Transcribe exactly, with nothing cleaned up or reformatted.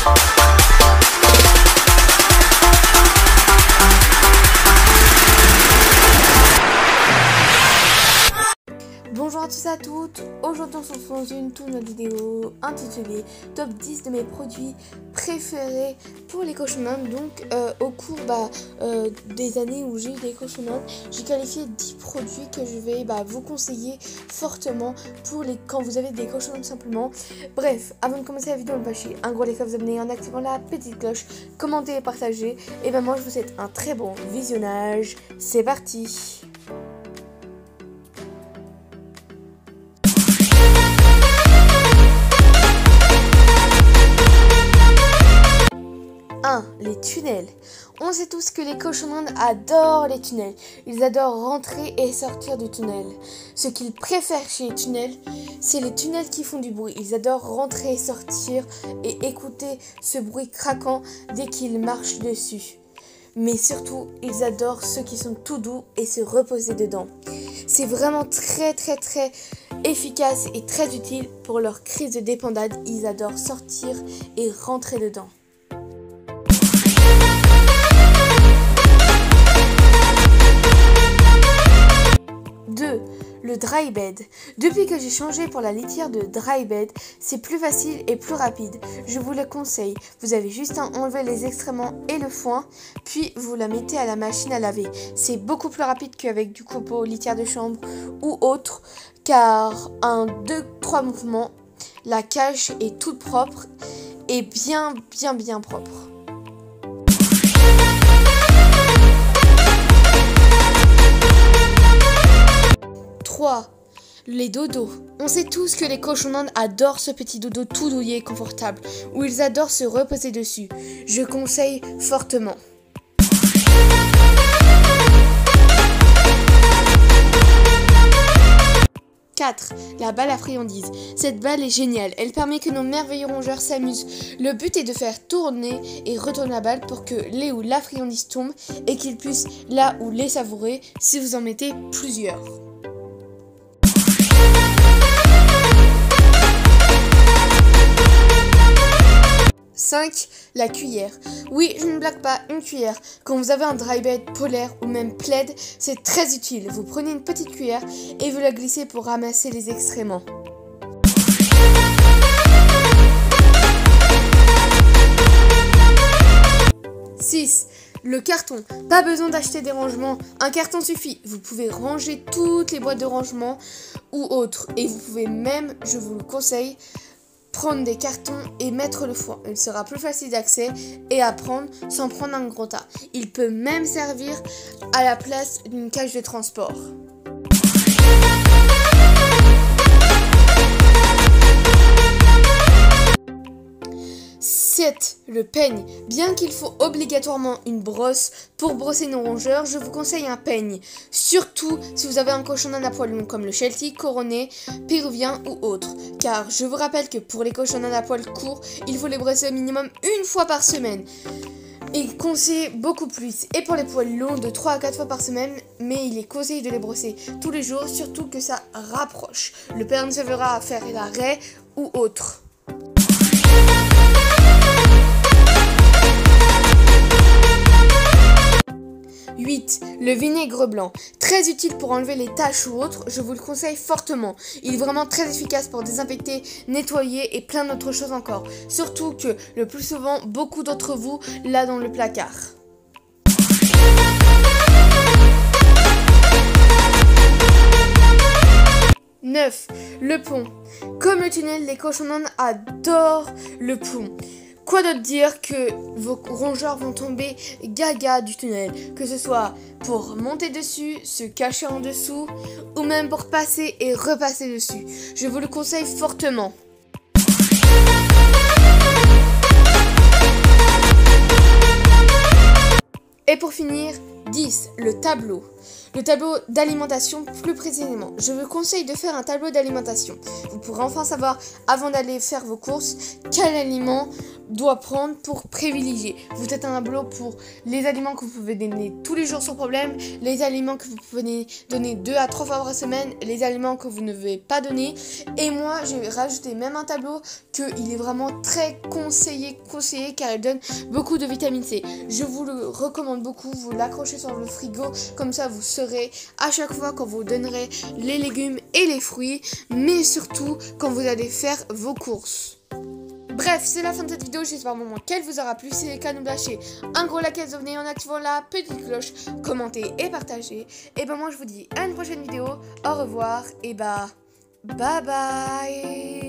Bonjour à tous et à toutes, aujourd'hui on se retrouve dans une toute nouvelle vidéo intitulée Top dix de mes produits préférés pour les cochonnettes. Donc euh, au cours bah, euh, des années où j'ai eu des cochonnettes, j'ai qualifié dix produits que je vais bah, vous conseiller fortement pour les quand vous avez des cochonnettes simplement. Bref, avant de commencer la vidéo, lâchez un gros like à vous abonner en activant la petite cloche, commentez et partagez. Et ben moi je vous souhaite un très bon visionnage, c'est parti. un. Les tunnels. On sait tous que les cochonnettes adorent les tunnels. Ils adorent rentrer et sortir du tunnel. Ce qu'ils préfèrent chez les tunnels, c'est les tunnels qui font du bruit. Ils adorent rentrer et sortir et écouter ce bruit craquant dès qu'ils marchent dessus. Mais surtout, ils adorent ceux qui sont tout doux et se reposer dedans. C'est vraiment très très très efficace et très utile pour leur crise de dépendade. Ils adorent sortir et rentrer dedans. deux. Le dry bed. Depuis que j'ai changé pour la litière de dry bed, c'est plus facile et plus rapide. Je vous le conseille. Vous avez juste à enlever les excréments et le foin, puis vous la mettez à la machine à laver. C'est beaucoup plus rapide qu'avec du copeau, litière de chambre ou autre, car en deux trois mouvements, la cage est toute propre et bien bien bien propre. trois. Les dodos. On sait tous que les cochonnettes adorent ce petit dodo tout douillet et confortable, où ils adorent se reposer dessus. Je conseille fortement. quatre. La balle à friandises. Cette balle est géniale. Elle permet que nos merveilleux rongeurs s'amusent. Le but est de faire tourner et retourner la balle pour que les ou la friandise tombe et qu'ils puissent là ou les savourer si vous en mettez plusieurs. cinq. La cuillère. Oui, je ne blague pas, une cuillère. Quand vous avez un dry bed polaire ou même plaid, c'est très utile. Vous prenez une petite cuillère et vous la glissez pour ramasser les excréments. six. Le carton. Pas besoin d'acheter des rangements, un carton suffit. Vous pouvez ranger toutes les boîtes de rangement ou autres. Et vous pouvez même, je vous le conseille, prendre des cartons et mettre le foin. Il sera plus facile d'accès et à prendre sans prendre un gros tas. Il peut même servir à la place d'une cage de transport. sept. Le peigne. Bien qu'il faut obligatoirement une brosse pour brosser nos rongeurs, je vous conseille un peigne. Surtout si vous avez un cochonnet à poil long comme le Sheltie, Couronné, Péruvien ou autre. Car je vous rappelle que pour les cochonnets à poil courts, il faut les brosser au minimum une fois par semaine. Et conseillé beaucoup plus. Et pour les poils longs, de trois à quatre fois par semaine, mais il est conseillé de les brosser tous les jours, surtout que ça rapproche. Le peigne servira à faire l'arrêt ou autre. huit. Le vinaigre blanc. Très utile pour enlever les taches ou autres, je vous le conseille fortement. Il est vraiment très efficace pour désinfecter, nettoyer et plein d'autres choses encore. Surtout que le plus souvent, beaucoup d'entre vous l'a dans le placard. neuf. Le pont. Comme le tunnel, les cochonnettes adorent le pont. Quoi d'autre dire que vos rongeurs vont tomber gaga du tunnel, que ce soit pour monter dessus, se cacher en dessous, ou même pour passer et repasser dessus. Je vous le conseille fortement. Et pour finir, dix. Le tableau. Le tableau d'alimentation plus précisément. Je vous conseille de faire un tableau d'alimentation. Vous pourrez enfin savoir, avant d'aller faire vos courses, quel aliment doit prendre pour privilégier. Vous êtes un tableau pour les aliments que vous pouvez donner tous les jours sans problème, les aliments que vous pouvez donner deux à trois fois par semaine, les aliments que vous ne devez pas donner. Et moi, j'ai rajouté même un tableau qu'il est vraiment très conseillé, conseillé car il donne beaucoup de vitamine C. Je vous le recommande beaucoup, vous l'accrochez sur le frigo, comme ça vous saurez à chaque fois quand vous donnerez les légumes et les fruits, mais surtout quand vous allez faire vos courses. Bref, c'est la fin de cette vidéo, j'espère vraiment qu'elle vous aura plu. Si c'est le cas, n'oubliez pas de lâcher un gros like à abonner en activant la petite cloche, commenter et partager. Et ben moi je vous dis à une prochaine vidéo, au revoir et bah bye bye.